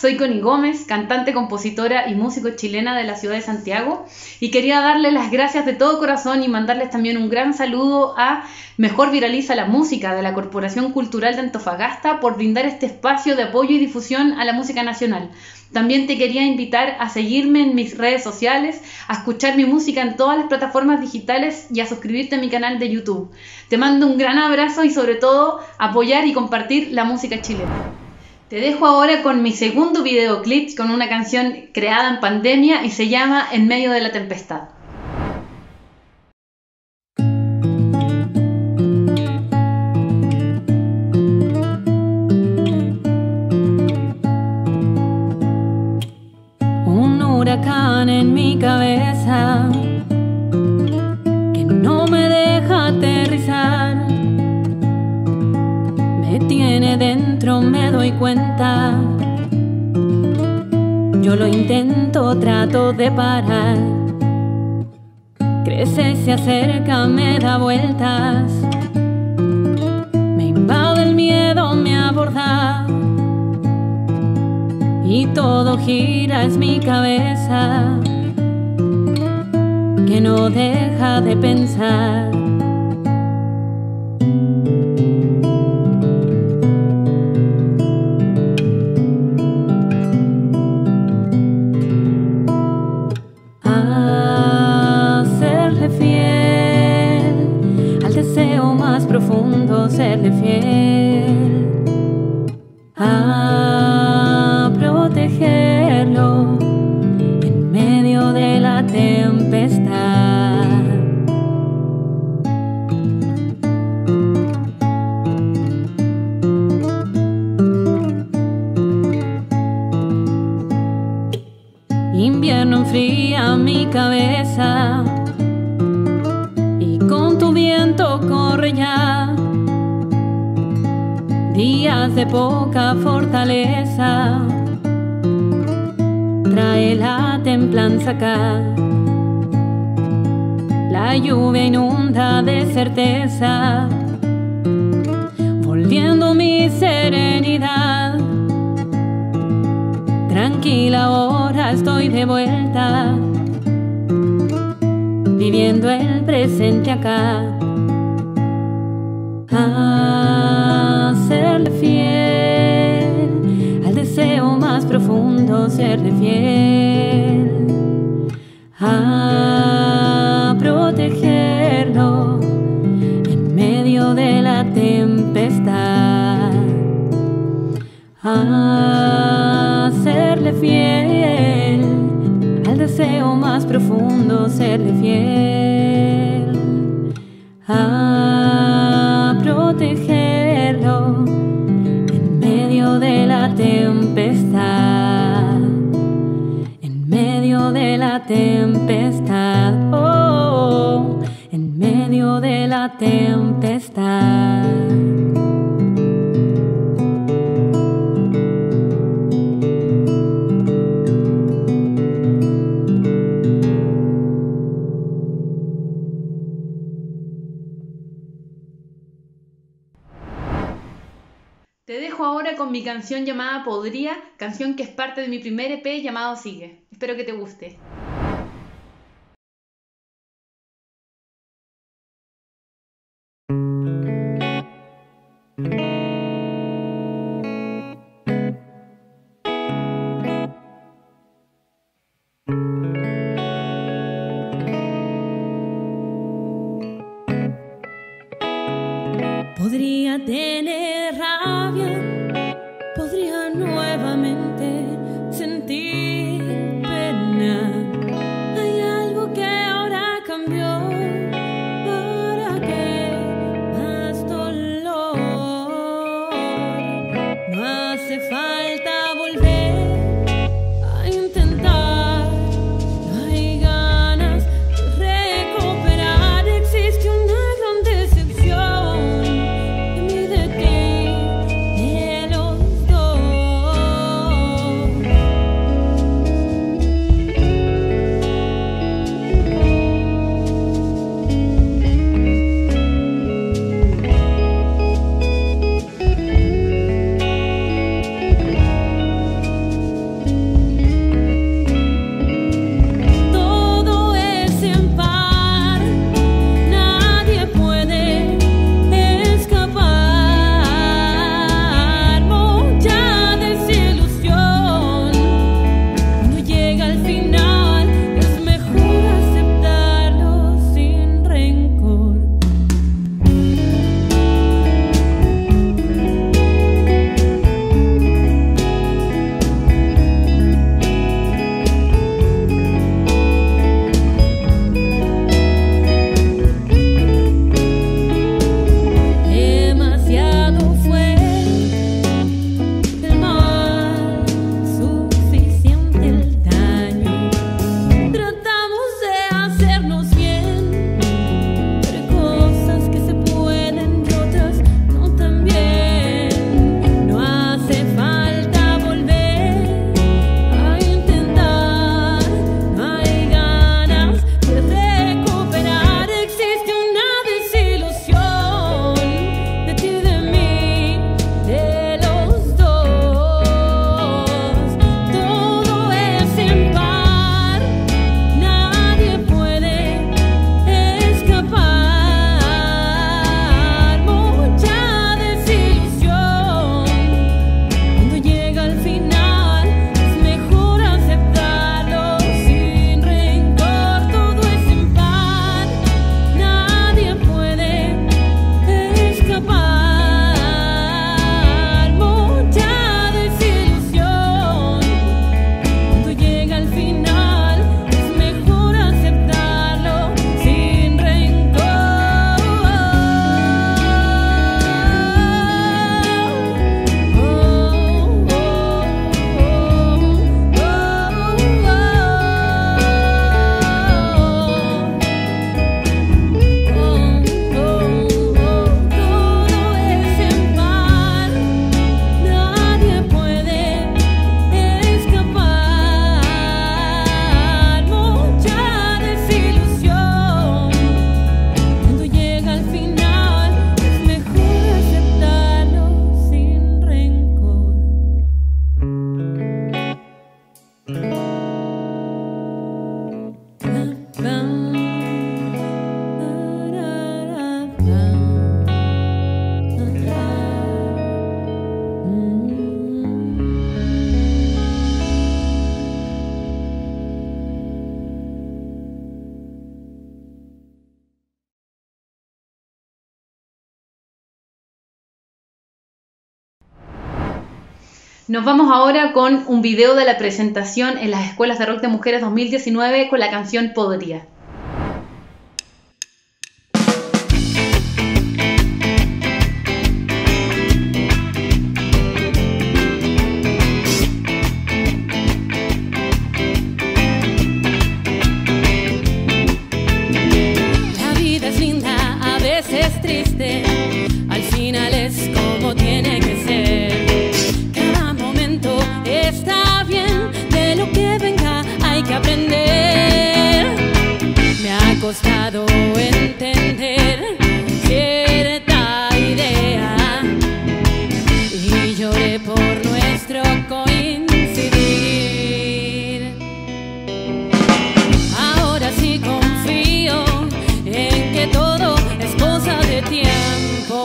soy Connie Gómez, cantante, compositora y músico chilena de la ciudad de Santiago, y quería darles las gracias de todo corazón y mandarles también un gran saludo a Mejor Viraliza la Música de la Corporación Cultural de Antofagasta por brindar este espacio de apoyo y difusión a la música nacional. También te quería invitar a seguirme en mis redes sociales, a escuchar mi música en todas las plataformas digitales y a suscribirte a mi canal de YouTube. Te mando un gran abrazo y sobre todo apoyar y compartir la música chilena. Te dejo ahora con mi segundo videoclip con una canción creada en pandemia y se llama En medio de la tempestad. Un huracán en mi cabeza que no me deja aterrizar. Me tiene dentro, me doy cuenta. Yo lo intento, trato de parar. Crece, se acerca, me da vueltas. Me invade el miedo, me aborda. Y todo gira, es mi cabeza que no deja de pensar. Serle fiel al deseo más profundo, serle fiel a protegerlo en medio de la tempestad. Invierno enfría mi cabeza y con tu viento corre ya. Días de poca fortaleza, trae la templanza acá. La lluvia inunda de certeza, volviendo mi serenidad. Tranquila, ahora estoy de vuelta, viviendo el presente acá. A serle fiel al deseo más profundo, serle fiel a protegerlo en medio de la tempestad. A serle fiel al deseo más profundo, serle fiel a protegerlo en medio de la tempestad, en medio de la tempestad, oh, en medio de la tempestad. Te dejo ahora con mi canción llamada Podría, canción que es parte de mi primer EP llamado Sigue. Espero que te guste. Podría tener rabia, podría nuevamente sentir pena. Hay algo que ahora cambió. ¿Para qué más dolor? No hace falta volver a intentar. No hay ganas de recuperar. Existe una gran decepción. Nos vamos ahora con un video de la presentación en las Escuelas de Rock de Mujeres 2019 con la canción Podría. La vida es linda, a veces triste, al final es como tiene que ser. Cada momento está bien, de lo que venga hay que aprender. Me ha costado entender cierta idea y lloré por nuestro coincidir. Ahora sí confío en que todo es cosa de tiempo.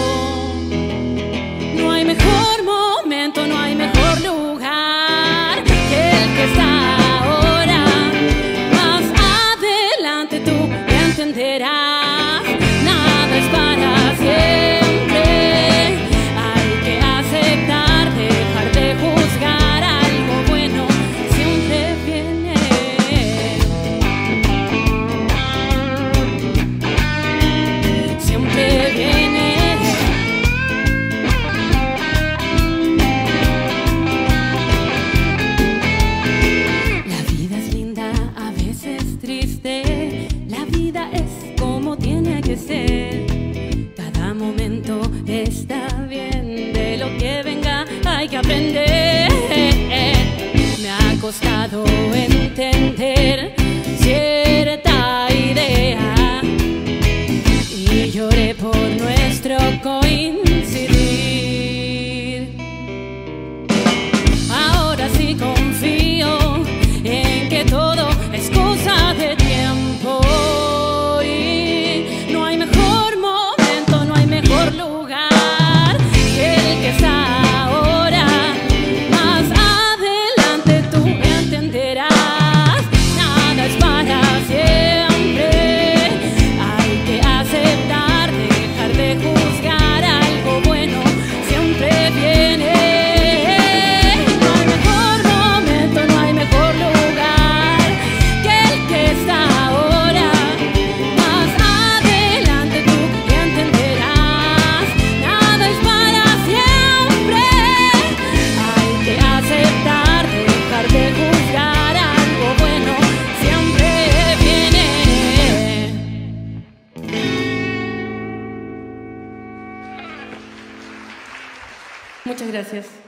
No hay mejor momento, no hay mejor lugar que el que está ahora. Más adelante tú entenderás, nada es para siempre. Hay que aceptar, dejar de juzgar, algo bueno siempre viene. Siempre viene. La vida es linda, a veces triste. La vida es como tiene que ser. Cada momento está bien, de lo que venga hay que aprender. Me ha costado entender cierta idea y lloré por nuestro coincidir. Ahora sí confío en que todo es cosa de tiempo y no hay mejor momento, no hay mejor lugar que el que está ahora. Más adelante tú entenderás, nada es para siempre. Hay que aceptar, dejar de juzgar, algo bueno siempre viene. No hay mejor momento, no hay mejor lugar que el que está ahora. Más adelante tú entenderás, nada es para siempre. Hay que aceptar, dejar de juzgar, algo bueno siempre viene. Muchas gracias.